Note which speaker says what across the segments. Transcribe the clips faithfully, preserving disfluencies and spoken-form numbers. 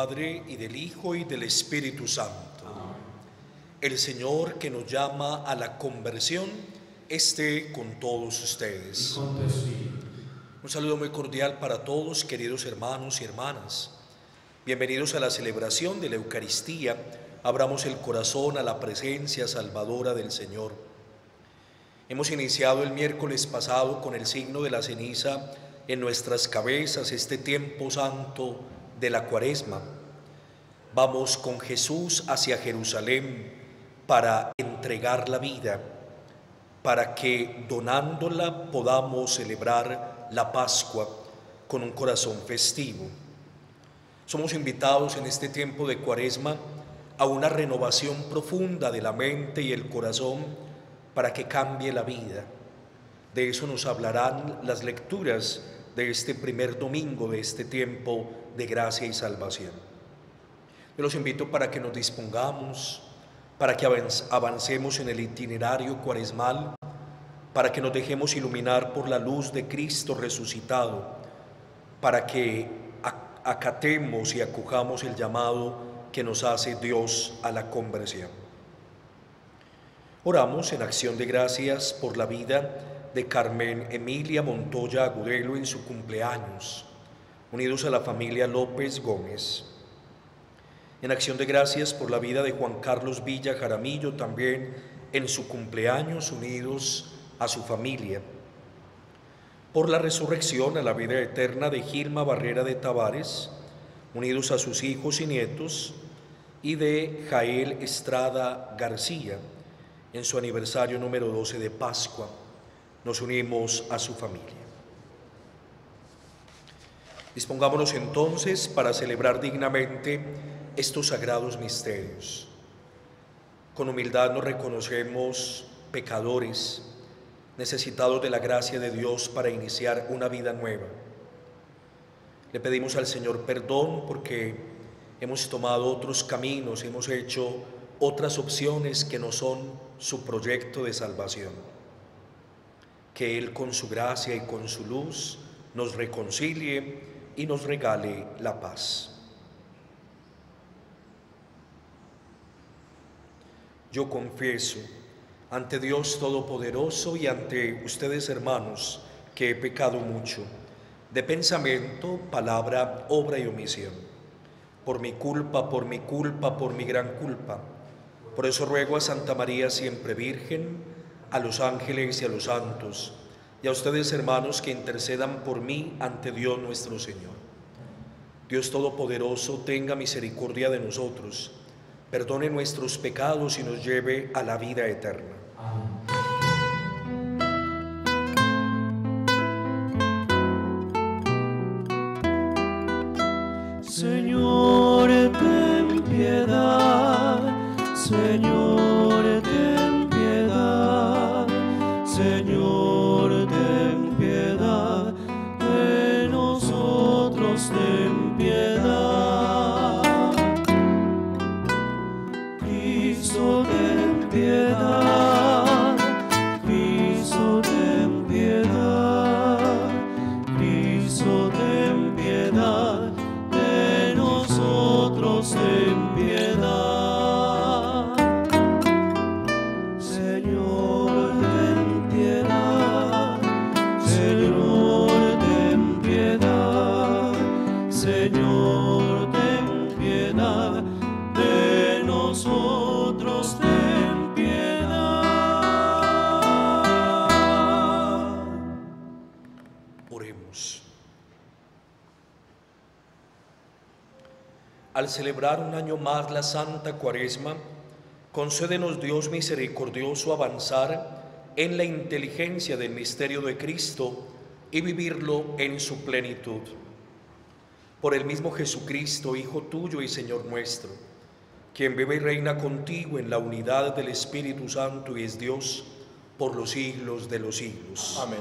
Speaker 1: Padre, y del Hijo, y del Espíritu Santo. El Señor, que nos llama a la conversión, esté con todos ustedes. Un saludo muy cordial para todos, queridos hermanos y hermanas. Bienvenidos a la celebración de la Eucaristía. Abramos el corazón a la presencia salvadora del Señor. Hemos iniciado el miércoles pasado con el signo de la ceniza en nuestras cabezas, este tiempo santo de la Cuaresma. Vamos con Jesús hacia Jerusalén para entregar la vida, para que donándola podamos celebrar la Pascua con un corazón festivo. Somos invitados en este tiempo de Cuaresma a una renovación profunda de la mente y el corazón para que cambie la vida. De eso nos hablarán las lecturas de este primer domingo de este tiempo de gracia y salvación. Yo los invito para que nos dispongamos, para que avancemos en el itinerario cuaresmal, para que nos dejemos iluminar por la luz de Cristo resucitado, para que acatemos y acojamos el llamado que nos hace Dios a la conversión. Oramos en acción de gracias por la vida de Carmen Emilia Montoya Agudelo en su cumpleaños, unidos a la familia López Gómez. En acción de gracias por la vida de Juan Carlos Villa Jaramillo, también en su cumpleaños, unidos a su familia. Por la resurrección a la vida eterna de Gilma Barrera de Tavares, unidos a sus hijos y nietos, y de Jael Estrada García, en su aniversario número doce de Pascua. Nos unimos a su familia. Dispongámonos entonces para celebrar dignamente estos sagrados misterios. Con humildad nos reconocemos pecadores, necesitados de la gracia de Dios para iniciar una vida nueva. Le pedimos al Señor perdón porque hemos tomado otros caminos, hemos hecho otras opciones que no son su proyecto de salvación. Que Él con su gracia y con su luz nos reconcilie y nos regale la paz. Yo confieso ante Dios Todopoderoso y ante ustedes, hermanos, que he pecado mucho, de pensamiento, palabra, obra y omisión. Por mi culpa, por mi culpa, por mi gran culpa. Por eso ruego a Santa María siempre Virgen, a los ángeles y a los santos, y a ustedes, hermanos, que intercedan por mí ante Dios nuestro Señor. Dios Todopoderoso, tenga misericordia de nosotros, perdone nuestros pecados y nos lleve a la vida eterna.
Speaker 2: Señor, ten piedad, Señor, ten piedad, Señor, ten piedad, de nosotros ten piedad. Cristo, ten piedad, Cristo, ten piedad, Cristo, ten piedad, de nosotros ten piedad. Señor, ten piedad, de nosotros ten piedad.
Speaker 1: Oremos. Al celebrar un año más la Santa Cuaresma, concédenos, Dios misericordioso, avanzar en la inteligencia del misterio de Cristo y vivirlo en su plenitud. Por el mismo Jesucristo, Hijo tuyo y Señor nuestro, quien vive y reina contigo en la unidad del Espíritu Santo y es Dios por los siglos de los siglos.
Speaker 3: Amén.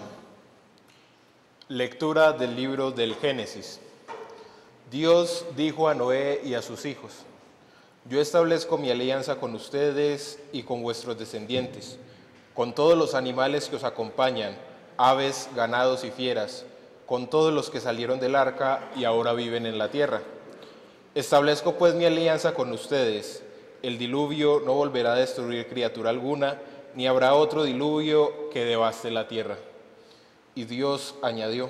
Speaker 3: Lectura del libro del Génesis. Dios dijo a Noé y a sus hijos: Yo establezco mi alianza con ustedes y con vuestros descendientes, con todos los animales que os acompañan, aves, ganados y fieras, con todos los que salieron del arca y ahora viven en la tierra. Establezco pues mi alianza con ustedes. El diluvio no volverá a destruir criatura alguna, ni habrá otro diluvio que devaste la tierra. Y Dios añadió: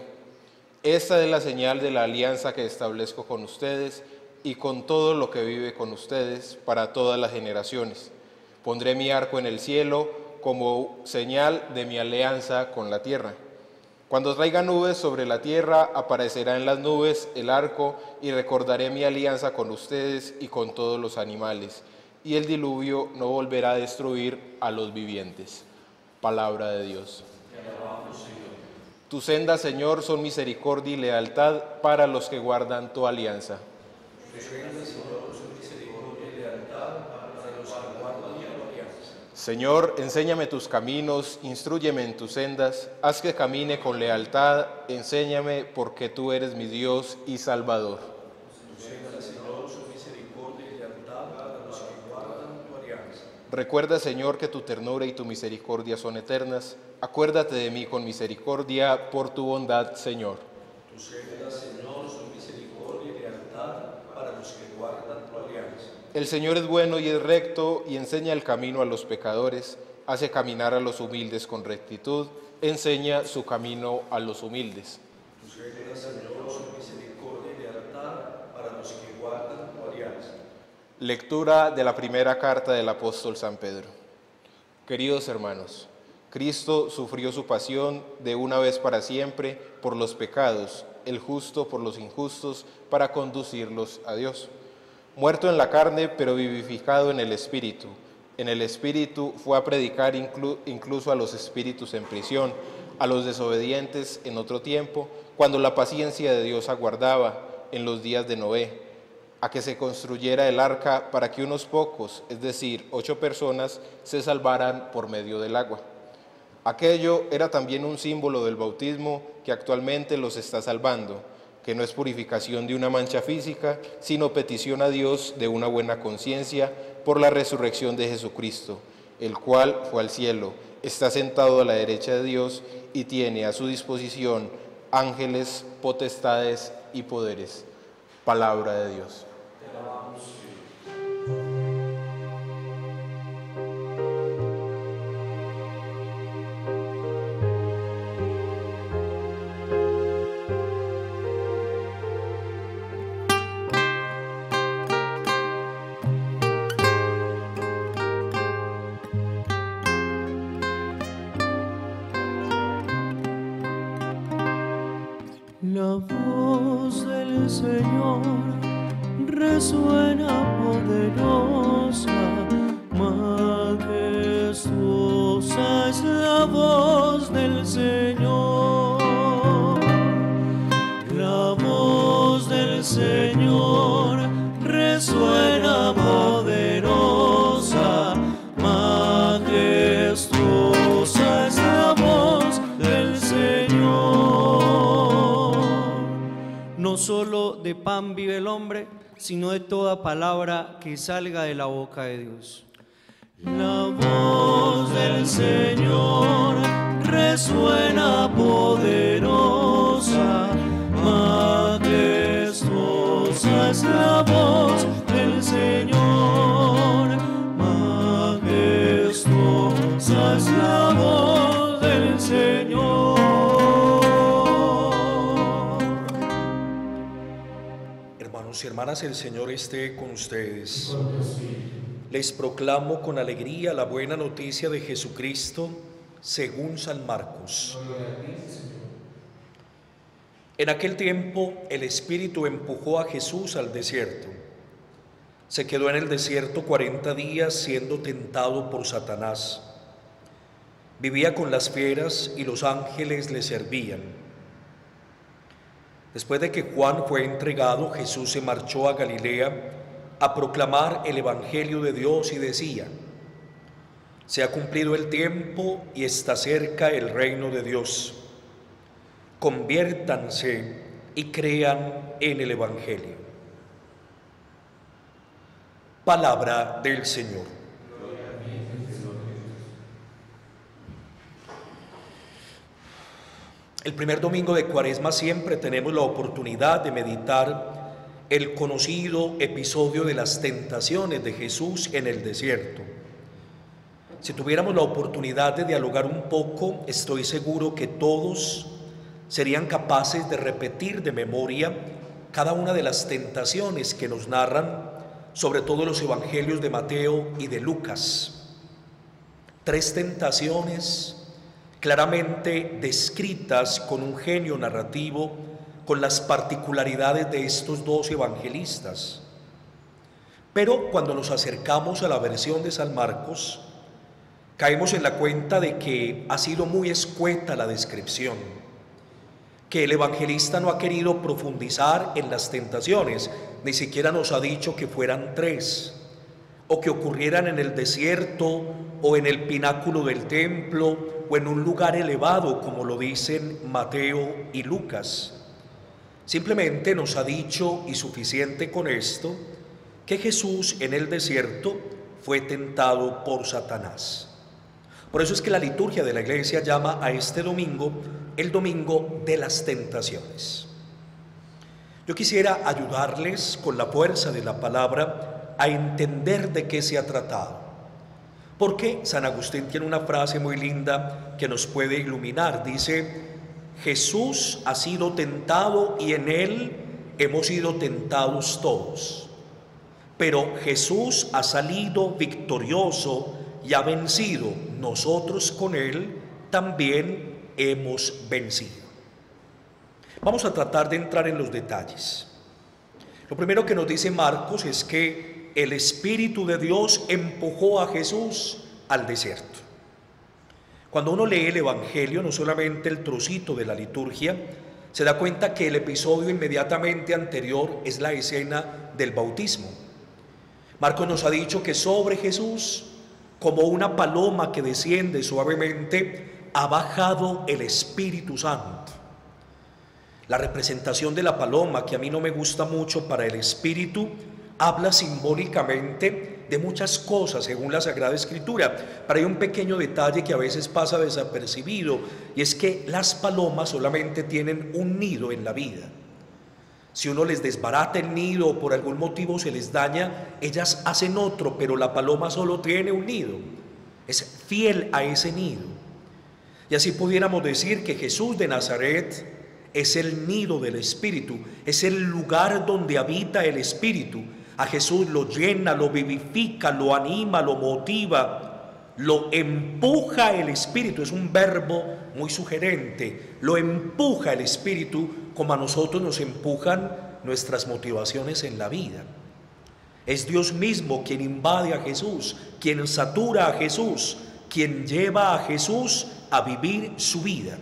Speaker 3: esta es la señal de la alianza que establezco con ustedes y con todo lo que vive con ustedes para todas las generaciones. Pondré mi arco en el cielo como señal de mi alianza con la tierra. Cuando traiga nubes sobre la tierra, aparecerá en las nubes el arco, y recordaré mi alianza con ustedes y con todos los animales, y el diluvio no volverá a destruir a los vivientes. Palabra de Dios.
Speaker 2: Te alabamos, Señor.
Speaker 3: Tus sendas, Señor, son misericordia y lealtad para los que guardan tu alianza.
Speaker 1: Tus sendas, Señor, son misericordia y lealtad para los que guardan tu alianza.
Speaker 3: Señor, enséñame tus caminos, instrúyeme en tus sendas, haz que camine con lealtad, enséñame porque tú eres mi Dios y Salvador.
Speaker 1: Tus sendas, Señor, son misericordia y lealtad para los que guardan tu alianza.
Speaker 3: Recuerda, Señor, que tu ternura y tu misericordia son eternas. Acuérdate de mí con misericordia por tu bondad, Señor.
Speaker 1: Tus sendas, Señor, son misericordia y lealtad para los que guardan tu alianza.
Speaker 3: El Señor es bueno y es recto, y enseña el camino a los pecadores, hace caminar a los humildes con rectitud, enseña su camino a los humildes.
Speaker 1: Tus sendas, Señor, son misericordia y lealtad para los que guardan tu alianza.
Speaker 3: Lectura de la primera carta del apóstol San Pedro. Queridos hermanos, Cristo sufrió su pasión de una vez para siempre por los pecados, el justo por los injustos, para conducirlos a Dios. Muerto en la carne, pero vivificado en el Espíritu. En el Espíritu fue a predicar inclu- incluso a los espíritus en prisión, a los desobedientes en otro tiempo, cuando la paciencia de Dios aguardaba en los días de Noé, a que se construyera el arca para que unos pocos, es decir, ocho personas, se salvaran por medio del agua. Aquello era también un símbolo del bautismo que actualmente los está salvando, que no es purificación de una mancha física, sino petición a Dios de una buena conciencia por la resurrección de Jesucristo, el cual fue al cielo, está sentado a la derecha de Dios y tiene a su disposición ángeles, potestades y poderes. Palabra de Dios.
Speaker 2: Te alabamos, Señor. La voz del Señor resuena poderosa, majestuosa es la voz del Señor. La voz del Señor resuena poderosa, majestuosa es la voz del Señor. No solo de pan vive el hombre, sino de toda palabra que salga de la boca de Dios. La voz del Señor resuena poderosa, majestuosa es la voz del Señor, majestuosa es la voz del Señor.
Speaker 1: Hermanos y hermanas, el Señor esté con ustedes. Les proclamo con alegría la buena noticia de Jesucristo según San Marcos. En aquel tiempo el Espíritu empujó a Jesús al desierto. Se quedó en el desierto cuarenta días siendo tentado por Satanás. Vivía con las fieras y los ángeles le servían. Después de que Juan fue entregado, Jesús se marchó a Galilea a proclamar el Evangelio de Dios y decía: se ha cumplido el tiempo y está cerca el reino de Dios. Conviértanse y crean en el Evangelio. Palabra del Señor. El primer domingo de Cuaresma siempre tenemos la oportunidad de meditar el conocido episodio de las tentaciones de Jesús en el desierto. Si tuviéramos la oportunidad de dialogar un poco, estoy seguro que todos serían capaces de repetir de memoria cada una de las tentaciones que nos narran, sobre todo los evangelios de Mateo y de Lucas. Tres tentaciones claramente descritas con un genio narrativo, con las particularidades de estos dos evangelistas. Pero cuando nos acercamos a la versión de San Marcos, caemos en la cuenta de que ha sido muy escueta la descripción, que el evangelista no ha querido profundizar en las tentaciones, ni siquiera nos ha dicho que fueran tres, o que ocurrieran en el desierto, o en el pináculo del templo, o en un lugar elevado, como lo dicen Mateo y Lucas. Simplemente nos ha dicho, y suficiente con esto, que Jesús en el desierto fue tentado por Satanás. Por eso es que la liturgia de la Iglesia llama a este domingo el domingo de las tentaciones. Yo quisiera ayudarles con la fuerza de la palabra a entender de qué se ha tratado, porque San Agustín tiene una frase muy linda que nos puede iluminar. Dice: Jesús ha sido tentado y en él hemos sido tentados todos, pero Jesús ha salido victorioso y ha vencido. Nosotros con él también hemos vencido. Vamos a tratar de entrar en los detalles. Lo primero que nos dice Marcos es que el Espíritu de Dios empujó a Jesús al desierto. Cuando uno lee el Evangelio, no solamente el trocito de la liturgia, se da cuenta que el episodio inmediatamente anterior es la escena del bautismo. Marcos nos ha dicho que sobre Jesús, como una paloma que desciende suavemente, ha bajado el Espíritu Santo. La representación de la paloma, que a mí no me gusta mucho para el Espíritu, habla simbólicamente de muchas cosas según la Sagrada Escritura, pero hay un pequeño detalle que a veces pasa desapercibido, y es que las palomas solamente tienen un nido en la vida. Si uno les desbarata el nido o por algún motivo se les daña, ellas hacen otro, pero la paloma solo tiene un nido, es fiel a ese nido. Y así pudiéramos decir que Jesús de Nazaret es el nido del Espíritu, es el lugar donde habita el Espíritu. A Jesús lo llena, lo vivifica, lo anima, lo motiva, lo empuja el Espíritu. Es un verbo muy sugerente. Lo empuja el Espíritu como a nosotros nos empujan nuestras motivaciones en la vida. Es Dios mismo quien invade a Jesús, quien satura a Jesús, quien lleva a Jesús a vivir su vida.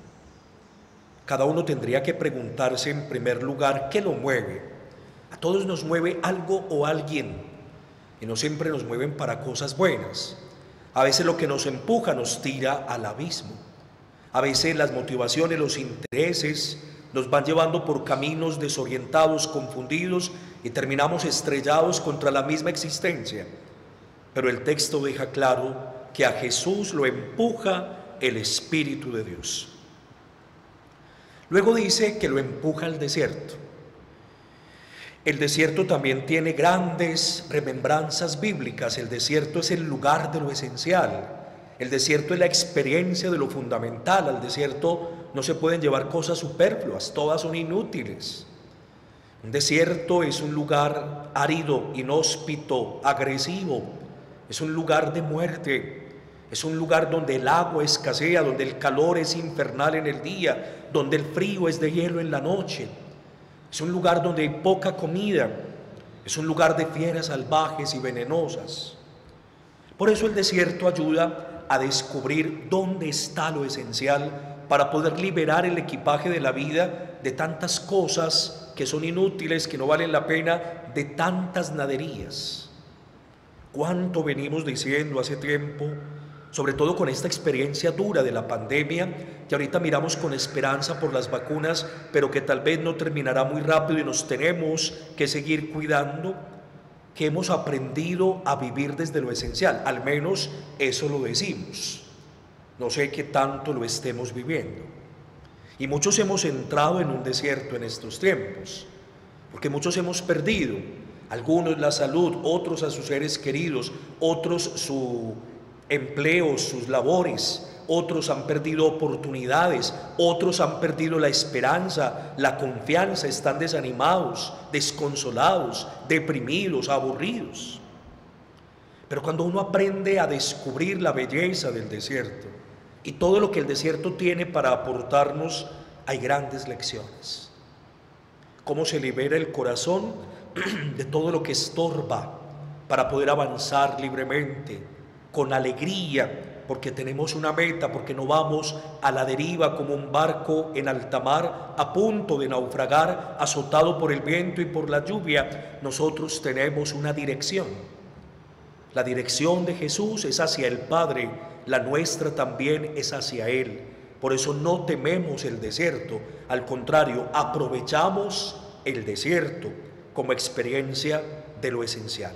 Speaker 1: Cada uno tendría que preguntarse en primer lugar qué lo mueve. A todos nos mueve algo o alguien, y no siempre nos mueven para cosas buenas. A veces lo que nos empuja nos tira al abismo. A veces las motivaciones, los intereses nos van llevando por caminos desorientados, confundidos, y terminamos estrellados contra la misma existencia. Pero el texto deja claro que a Jesús lo empuja el Espíritu de Dios. Luego dice que lo empuja al desierto. El desierto también tiene grandes remembranzas bíblicas. El desierto es el lugar de lo esencial. El desierto es la experiencia de lo fundamental. Al desierto no se pueden llevar cosas superfluas, todas son inútiles. Un desierto es un lugar árido, inhóspito, agresivo. Es un lugar de muerte. Es un lugar donde el agua escasea, donde el calor es infernal en el día, donde el frío es de hielo en la noche. Es un lugar donde hay poca comida. Es un lugar de fieras salvajes y venenosas. Por eso el desierto ayuda a descubrir dónde está lo esencial para poder liberar el equipaje de la vida de tantas cosas que son inútiles, que no valen la pena, de tantas naderías. ¿Cuánto venimos diciendo hace tiempo, sobre todo con esta experiencia dura de la pandemia, que ahorita miramos con esperanza por las vacunas, pero que tal vez no terminará muy rápido y nos tenemos que seguir cuidando, que hemos aprendido a vivir desde lo esencial? Al menos eso lo decimos. No sé qué tanto lo estemos viviendo. Y muchos hemos entrado en un desierto en estos tiempos. porque muchos hemos perdido, algunos la salud, otros a sus seres queridos, otros su empleo, sus labores, otros han perdido oportunidades, otros han perdido la esperanza, la confianza, están desanimados, desconsolados, deprimidos, aburridos. Pero cuando uno aprende a descubrir la belleza del desierto y todo lo que el desierto tiene para aportarnos, hay grandes lecciones. Cómo se libera el corazón de todo lo que estorba para poder avanzar libremente, con alegría, porque tenemos una meta, porque no vamos a la deriva como un barco en alta mar a punto de naufragar, azotado por el viento y por la lluvia. Nosotros tenemos una dirección. La dirección de Jesús es hacia el Padre, la nuestra también es hacia Él. Por eso no tememos el desierto, al contrario, aprovechamos el desierto como experiencia de lo esencial.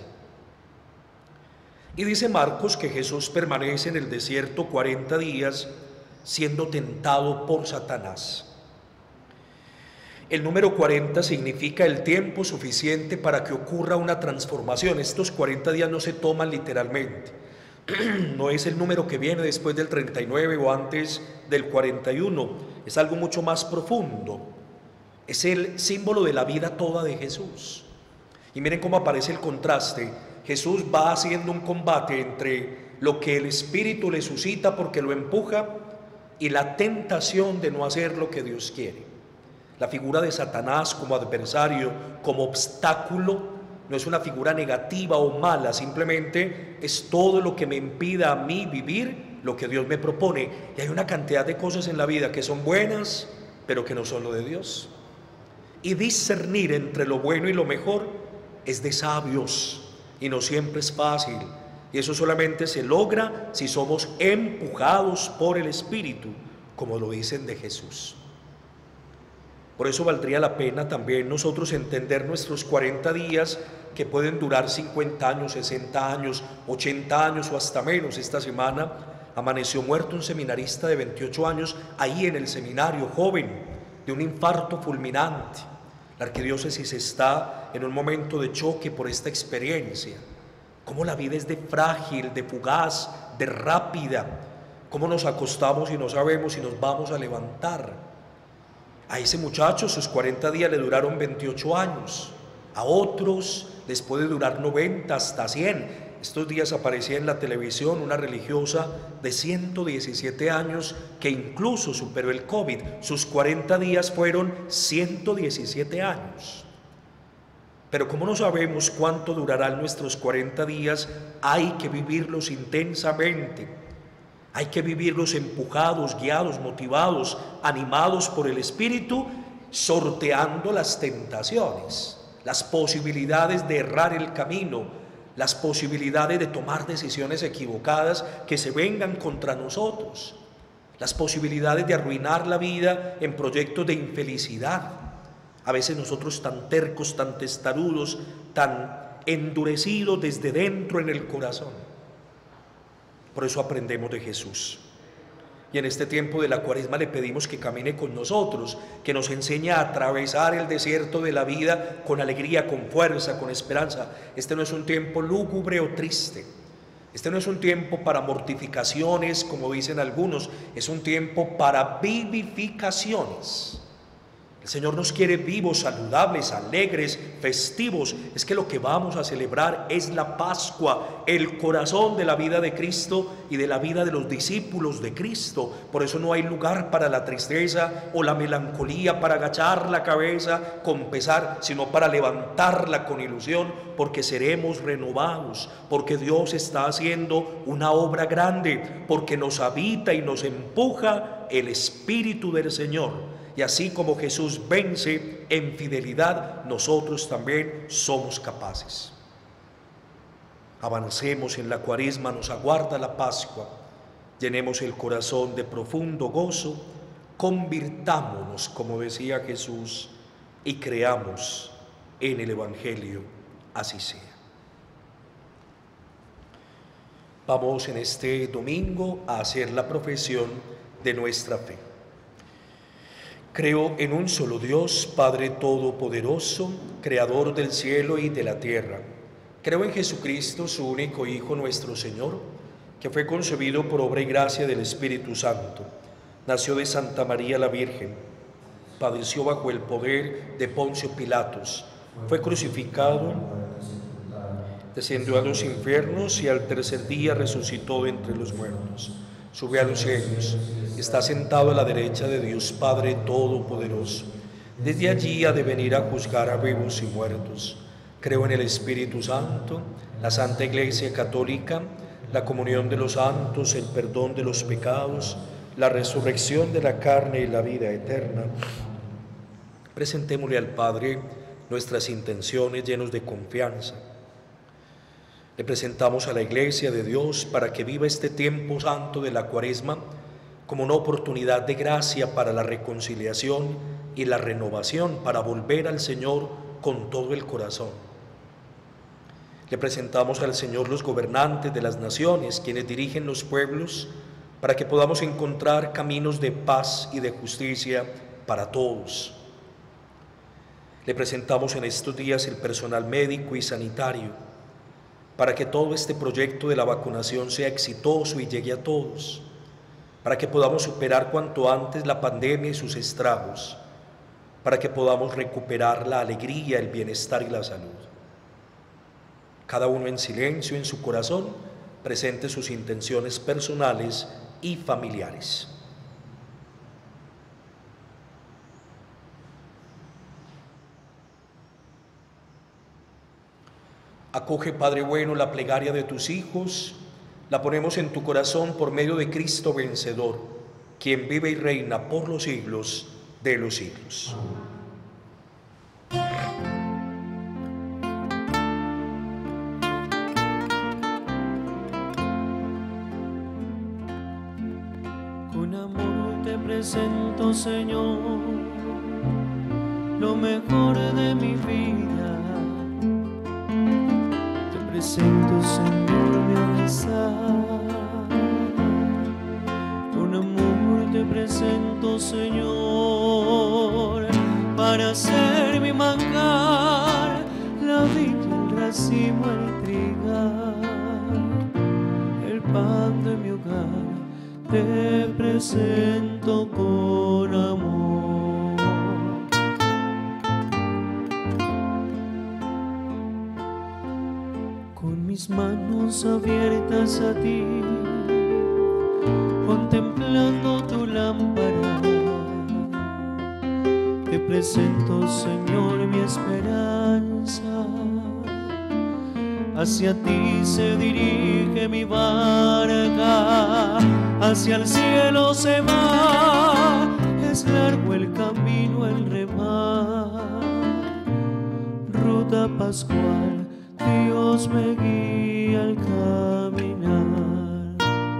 Speaker 1: Y dice Marcos que Jesús permanece en el desierto cuarenta días siendo tentado por Satanás. El número cuarenta significa el tiempo suficiente para que ocurra una transformación. Estos cuarenta días no se toman literalmente. No es el número que viene después del treinta y nueve o antes del cuarenta y uno. Es algo mucho más profundo. Es el símbolo de la vida toda de Jesús. Y miren cómo aparece el contraste. Jesús va haciendo un combate entre lo que el Espíritu le suscita porque lo empuja y la tentación de no hacer lo que Dios quiere. La figura de Satanás como adversario, como obstáculo, no es una figura negativa o mala, simplemente es todo lo que me impida a mí vivir lo que Dios me propone. Y hay una cantidad de cosas en la vida que son buenas, pero que no son lo de Dios. Y discernir entre lo bueno y lo mejor es de sabios. Y no siempre es fácil, y eso solamente se logra si somos empujados por el Espíritu, como lo dicen de Jesús. Por eso valdría la pena también nosotros entender nuestros cuarenta días, que pueden durar cincuenta años, sesenta años, ochenta años o hasta menos. Esta semana amaneció muerto un seminarista de veintiocho años, ahí en el seminario, joven, de un infarto fulminante. La arquidiócesis está en un momento de choque por esta experiencia. Cómo la vida es de frágil, de fugaz, de rápida. Cómo nos acostamos y no sabemos si nos vamos a levantar. A ese muchacho sus cuarenta días le duraron veintiocho años. A otros les puede durar noventa hasta cien. Estos días aparecía en la televisión una religiosa de ciento diecisiete años que incluso superó el COVID. Sus cuarenta días fueron ciento diecisiete años. Pero como no sabemos cuánto durarán nuestros cuarenta días, hay que vivirlos intensamente. Hay que vivirlos empujados, guiados, motivados, animados por el Espíritu, sorteando las tentaciones, las posibilidades de errar el camino, las posibilidades de tomar decisiones equivocadas que se vengan contra nosotros, las posibilidades de arruinar la vida en proyectos de infelicidad. A veces nosotros tan tercos, tan testarudos, tan endurecidos desde dentro en el corazón. Por eso aprendemos de Jesús. Y en este tiempo de la Cuaresma le pedimos que camine con nosotros, que nos enseñe a atravesar el desierto de la vida con alegría, con fuerza, con esperanza. Este no es un tiempo lúgubre o triste. Este no es un tiempo para mortificaciones, como dicen algunos. Es un tiempo para vivificaciones. El Señor nos quiere vivos, saludables, alegres, festivos. Es que lo que vamos a celebrar es la Pascua, el corazón de la vida de Cristo y de la vida de los discípulos de Cristo. Por eso no hay lugar para la tristeza o la melancolía, para agachar la cabeza con pesar, sino para levantarla con ilusión, porque seremos renovados, porque Dios está haciendo una obra grande, porque nos habita y nos empuja el Espíritu del Señor. Y así como Jesús vence en fidelidad, nosotros también somos capaces. Avancemos en la Cuaresma, nos aguarda la Pascua. Llenemos el corazón de profundo gozo, convirtámonos, como decía Jesús, y creamos en el Evangelio. Así sea. Vamos en este domingo a hacer la profesión de nuestra fe. Creo en un solo Dios, Padre Todopoderoso, Creador del cielo y de la tierra. Creo en Jesucristo, su único Hijo, nuestro Señor, que fue concebido por obra y gracia del Espíritu Santo. Nació de Santa María la Virgen, padeció bajo el poder de Poncio Pilatos, fue crucificado, descendió a los infiernos y al tercer día resucitó de entre los muertos. Subió a los cielos, está sentado a la derecha de Dios Padre Todopoderoso. Desde allí ha de venir a juzgar a vivos y muertos. Creo en el Espíritu Santo, la Santa Iglesia Católica, la comunión de los santos, el perdón de los pecados, la resurrección de la carne y la vida eterna. Presentémosle al Padre nuestras intenciones llenos de confianza. Le presentamos a la Iglesia de Dios para que viva este tiempo santo de la Cuaresma como una oportunidad de gracia para la reconciliación y la renovación, para volver al Señor con todo el corazón. Le presentamos al Señor los gobernantes de las naciones, quienes dirigen los pueblos, para que podamos encontrar caminos de paz y de justicia para todos. Le presentamos en estos días el personal médico y sanitario, para que todo este proyecto de la vacunación sea exitoso y llegue a todos, para que podamos superar cuanto antes la pandemia y sus estragos, para que podamos recuperar la alegría, el bienestar y la salud. Cada uno en silencio en su corazón presente sus intenciones personales y familiares. Acoge, Padre bueno, la plegaria de tus hijos, la ponemos en tu corazón por medio de Cristo vencedor, quien vive y reina por los siglos de los siglos.
Speaker 2: Con amor te presento, Señor, lo mejor de mi vida. Presento, Señor, mi amistad. Con amor te presento, Señor, para ser mi manjar, la viña, el racimo, el trigal, el pan de mi hogar, te presento con amor. Mis manos abiertas a ti, contemplando tu lámpara, te presento, Señor, mi esperanza. Hacia ti se dirige mi barca, hacia el cielo se va, es largo el camino, el remar, ruta pascual, Dios me guía al caminar.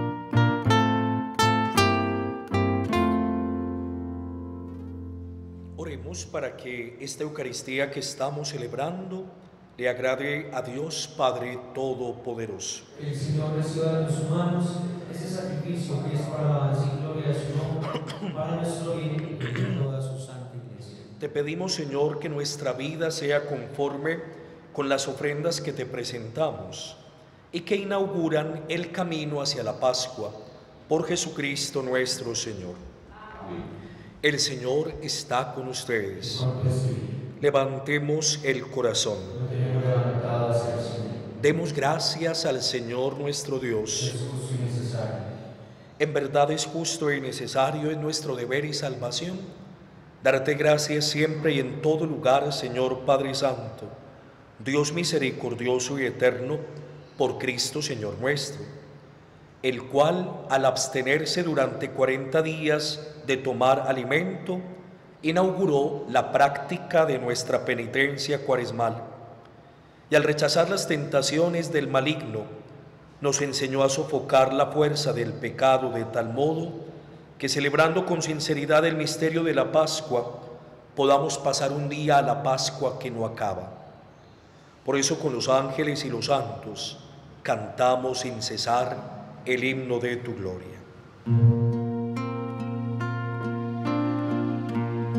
Speaker 1: Oremos para que esta Eucaristía que estamos celebrando le agrade a Dios Padre Todopoderoso.
Speaker 4: Que el Señor reciba de tus manos ese sacrificio que es para decir gloria a su nombre, para nuestro bien y de toda su santa Iglesia.
Speaker 1: Te pedimos, Señor, que nuestra vida sea conforme con las ofrendas que te presentamos y que inauguran el camino hacia la Pascua, por Jesucristo nuestro Señor. Amén. El Señor está con ustedes. Levantemos el corazón. Demos gracias al Señor nuestro Dios. En verdad es justo y necesario, es nuestro deber y salvación, darte gracias siempre y en todo lugar, Señor Padre Santo, Dios misericordioso y eterno, por Cristo Señor nuestro, el cual, al abstenerse durante cuarenta días de tomar alimento, inauguró la práctica de nuestra penitencia cuaresmal, y al rechazar las tentaciones del maligno, nos enseñó a sofocar la fuerza del pecado de tal modo que, celebrando con sinceridad el misterio de la Pascua, podamos pasar un día a la Pascua que no acaba. Por eso, con los ángeles y los santos cantamos sin cesar el himno de tu gloria.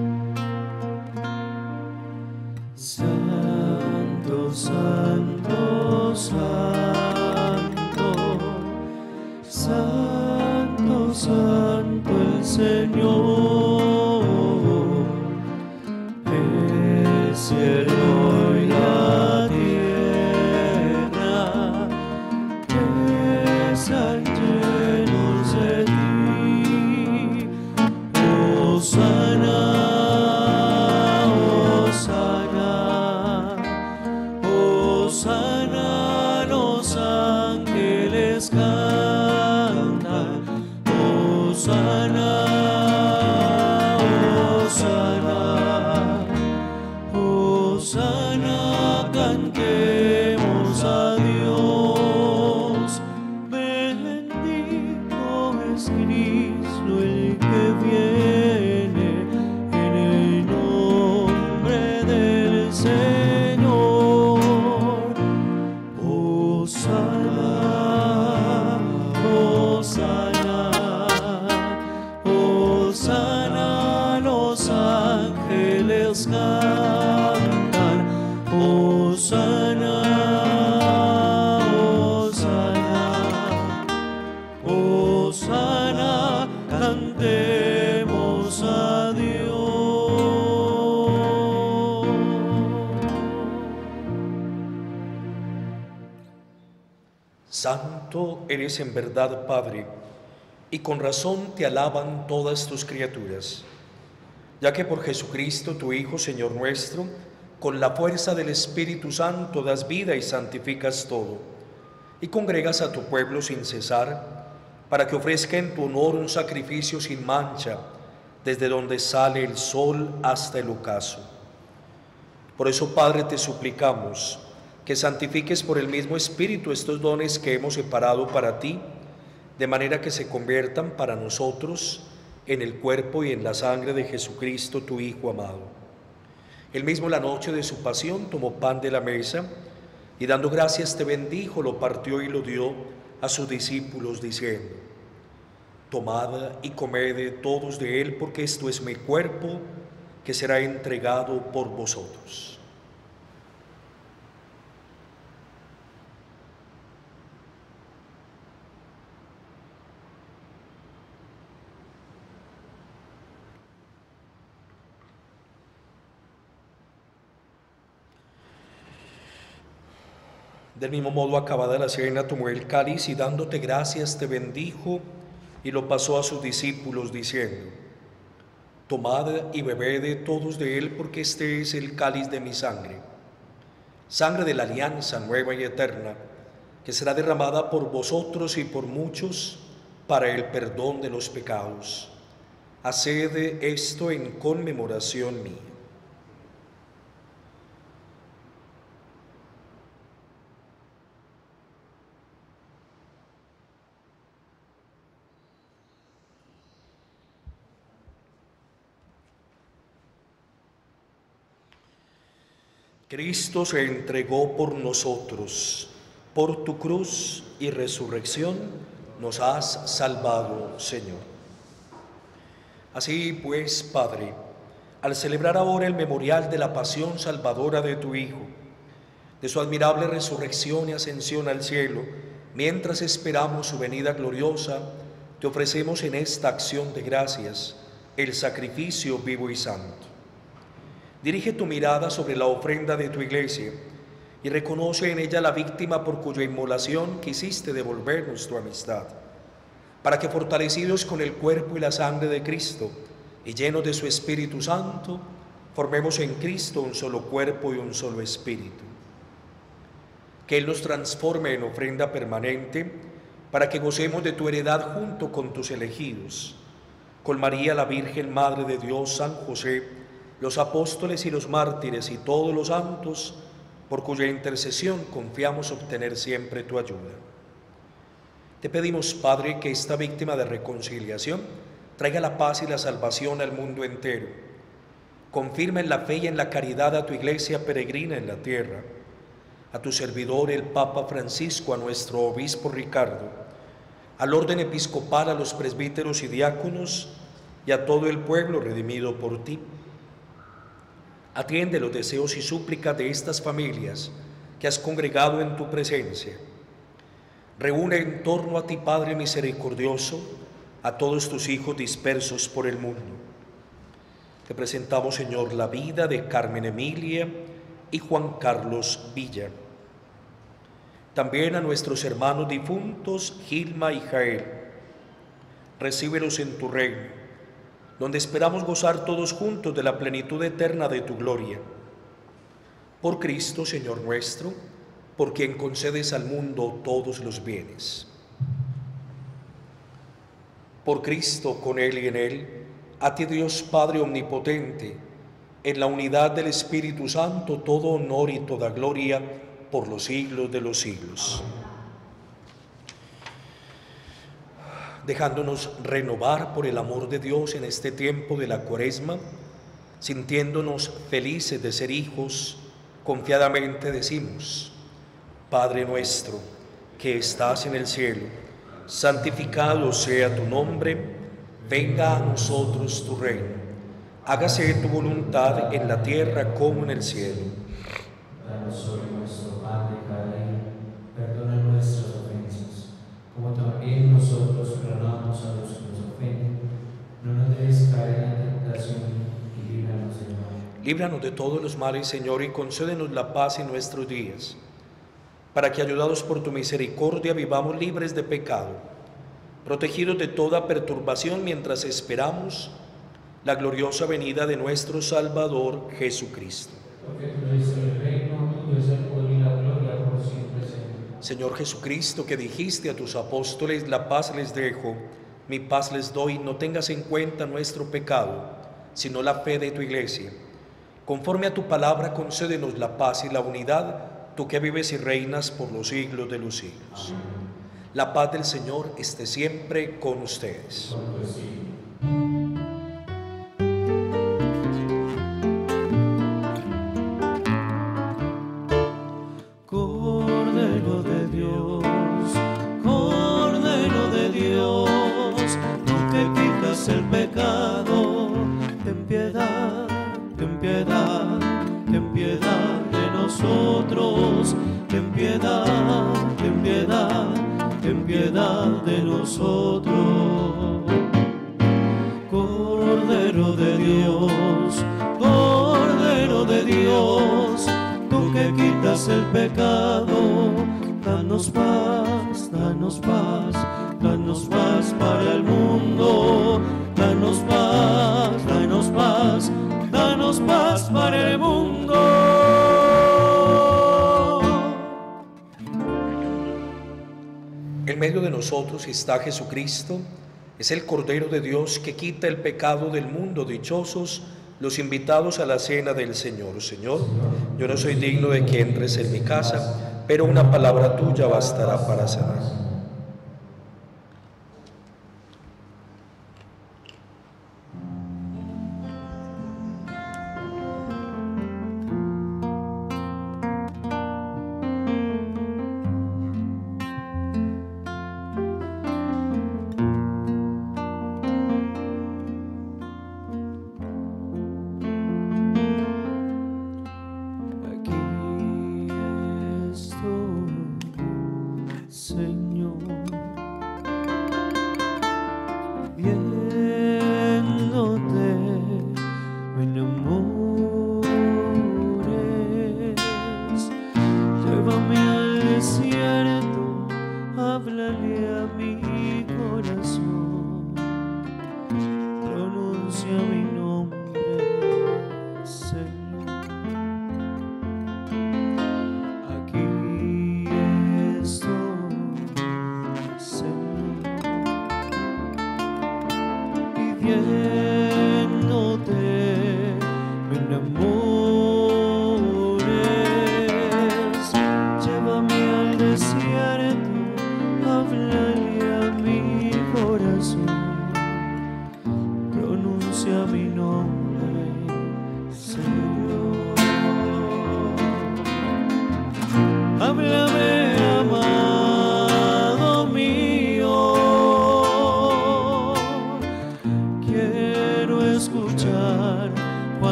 Speaker 2: Señor, el cielo y la tierra están llenos de ti. Hosana, Hosana, Hosana, los ángeles cantan. Hosana, Hosana, Hosana, cantemos a Dios. Bendito es Cristo el que viene en el nombre del Señor. Hosana, Hosana, Hosana, los ángeles cantan. Hosana, Hosana, Hosana, cantemos a Dios.
Speaker 1: Santo eres en verdad, Padre, y con razón te alaban todas tus criaturas, ya que por Jesucristo, tu Hijo, Señor nuestro, con la fuerza del Espíritu Santo das vida y santificas todo, y congregas a tu pueblo sin cesar, para que ofrezca en tu honor un sacrificio sin mancha, desde donde sale el sol hasta el ocaso. Por eso, Padre, te suplicamos que santifiques por el mismo Espíritu estos dones que hemos separado para ti, de manera que se conviertan para nosotros en el cuerpo y en la sangre de Jesucristo, tu Hijo amado. Él mismo, la noche de su pasión, tomó pan de la mesa y dando gracias te bendijo, lo partió y lo dio a sus discípulos diciendo: tomad y comed todos de él, porque esto es mi cuerpo que será entregado por vosotros. Del mismo modo, acabada la cena, tomó el cáliz y dándote gracias te bendijo y lo pasó a sus discípulos diciendo: tomad y bebed todos de él, porque este es el cáliz de mi sangre, sangre de la alianza nueva y eterna, que será derramada por vosotros y por muchos para el perdón de los pecados. Haced esto en conmemoración mía. Cristo se entregó por nosotros, por tu cruz y resurrección nos has salvado, Señor. Así pues, Padre, al celebrar ahora el memorial de la pasión salvadora de tu Hijo, de su admirable resurrección y ascensión al cielo, mientras esperamos su venida gloriosa, te ofrecemos en esta acción de gracias el sacrificio vivo y santo. Dirige tu mirada sobre la ofrenda de tu iglesia y reconoce en ella la víctima por cuya inmolación quisiste devolvernos tu amistad, para que, fortalecidos con el cuerpo y la sangre de Cristo y llenos de su Espíritu Santo, formemos en Cristo un solo cuerpo y un solo espíritu. Que Él nos transforme en ofrenda permanente, para que gocemos de tu heredad junto con tus elegidos, con María la Virgen, Madre de Dios, San José, los apóstoles y los mártires y todos los santos, por cuya intercesión confiamos obtener siempre tu ayuda. Te pedimos, Padre, que esta víctima de reconciliación traiga la paz y la salvación al mundo entero. Confirma en la fe y en la caridad a tu iglesia peregrina en la tierra, a tu servidor el Papa Francisco, a nuestro obispo Ricardo, al orden episcopal, a los presbíteros y diáconos y a todo el pueblo redimido por ti. Atiende los deseos y súplicas de estas familias que has congregado en tu presencia. Reúne en torno a ti, Padre misericordioso, a todos tus hijos dispersos por el mundo. Te presentamos, Señor, la vida de Carmen Emilia y Juan Carlos Villa. También a nuestros hermanos difuntos, Gilma y Jael. Recíbelos en tu reino, donde esperamos gozar todos juntos de la plenitud eterna de tu gloria. Por Cristo, Señor nuestro, por quien concedes al mundo todos los bienes. Por Cristo, con Él y en Él, a ti Dios Padre omnipotente, en la unidad del Espíritu Santo, todo honor y toda gloria por los siglos de los siglos. Dejándonos renovar por el amor de Dios en este tiempo de la Cuaresma, sintiéndonos felices de ser hijos, confiadamente decimos: Padre nuestro, que estás en el cielo, santificado sea tu nombre, venga a nosotros tu reino, hágase tu voluntad en la tierra como en el cielo.
Speaker 4: Danos hoy nuestro pan de cada día, perdona nuestras ofensas, como también nosotros perdonamos a los que nos ofenden. No nos dejes caer en la tentación y líbranos del mal.
Speaker 1: Líbranos de todos los males, Señor, y concédenos la paz en nuestros días, para que, ayudados por tu misericordia, vivamos libres de pecado, protegidos de toda perturbación mientras esperamos la gloriosa venida de nuestro Salvador Jesucristo.
Speaker 4: Porque tú eres el reino, tuyo es el poder y la gloria por siempre, Señor.
Speaker 1: Señor Jesucristo, que dijiste a tus apóstoles: la paz les dejo, mi paz les doy, no tengas en cuenta nuestro pecado, sino la fe de tu iglesia. Conforme a tu palabra, concédenos la paz y la unidad, tú que vives y reinas por los siglos de los siglos. Amén. La paz del Señor esté siempre con ustedes.
Speaker 2: Cordero de Dios, Cordero de Dios, tú que quitas el pecado, ten piedad, ten piedad, ten piedad de nosotros, ten piedad, ten piedad, ten piedad de nosotros. Cordero de Dios, Cordero de Dios, tú que quitas el pecado, danos paz, danos paz, danos paz para el mundo, danos paz, danos paz, danos paz para el mundo.
Speaker 1: En medio de nosotros está Jesucristo, es el Cordero de Dios que quita el pecado del mundo. Dichosos los invitados a la cena del Señor. Señor, yo no soy digno de que entres en mi casa, pero una palabra tuya bastará para sanar.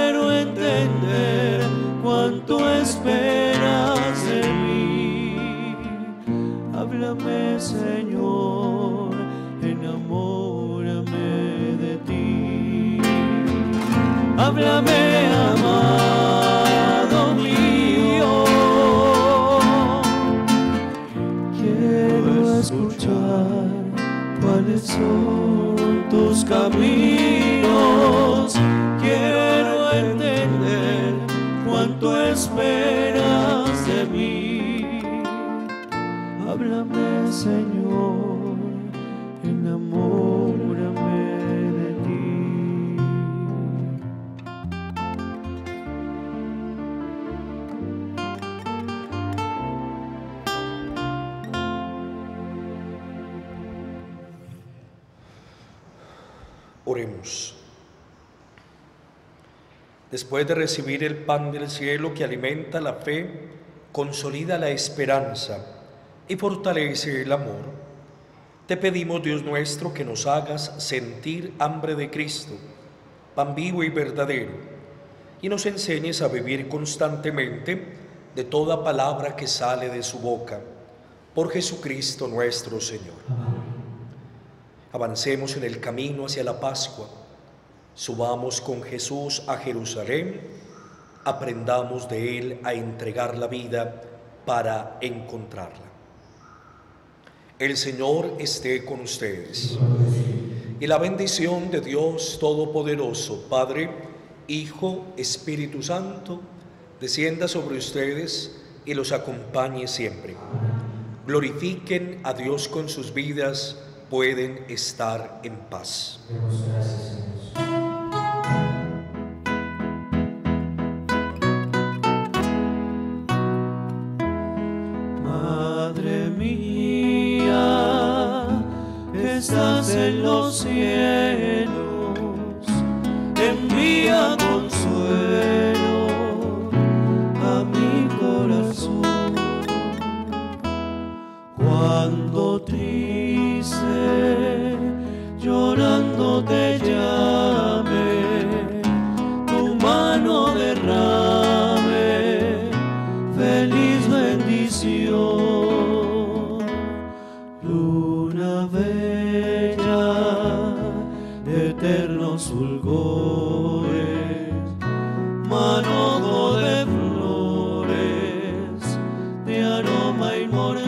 Speaker 2: Cuánto esperas de mí. Háblame, Señor, enamórame de ti. Háblame, amado mío, quiero escuchar cuáles son tus caminos. Quiero entender cuánto esperas de mí. Háblame, Señor, enamórame de ti.
Speaker 1: Oremos. Después de recibir el pan del cielo que alimenta la fe, consolida la esperanza y fortalece el amor, te pedimos, Dios nuestro, que nos hagas sentir hambre de Cristo, pan vivo y verdadero, y nos enseñes a vivir constantemente de toda palabra que sale de su boca. Por Jesucristo nuestro Señor. Avancemos en el camino hacia la Pascua. Subamos con Jesús a Jerusalén, aprendamos de Él a entregar la vida para encontrarla. El Señor esté con ustedes. Y la bendición de Dios Todopoderoso, Padre, Hijo, Espíritu Santo, descienda sobre ustedes y los acompañe siempre. Glorifiquen a Dios con sus vidas, pueden estar en paz.
Speaker 4: Demos gracias a Dios.
Speaker 2: Madre mía, estás en los cielos, envía consuelo a mi corazón. Cuando triste, llorando te llame, tu mano derrame feliz bendición. Luna bella de eternos fulgores, manojo de flores, de aroma inmortal.